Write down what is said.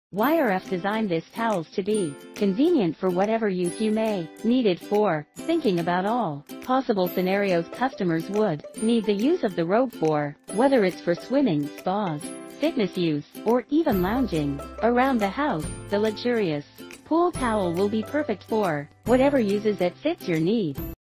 YRF designed this towels to be convenient for whatever use you may need it for, thinking about all possible scenarios customers would need the use of the robe for, whether it's for swimming, spas, fitness use, or even lounging around the house. The luxurious pool towel will be perfect for whatever uses that fits your need.